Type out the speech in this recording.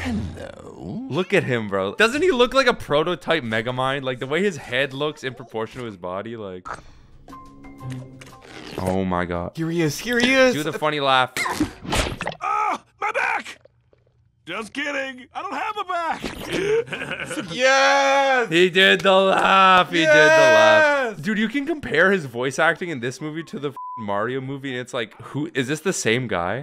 Hello. Look at him, bro. Doesn't he look like a prototype Megamind? Like the way his head looks in proportion to his body, like. Oh my god. Here he is. Here he is. Do the funny laugh. Ah, my back! Just kidding. I don't have a back. Yes. He did the laugh. He did the Yes! laugh. Dude, you can compare his voice acting in this movie to the Mario movie, and it's like, who is this? The same guy?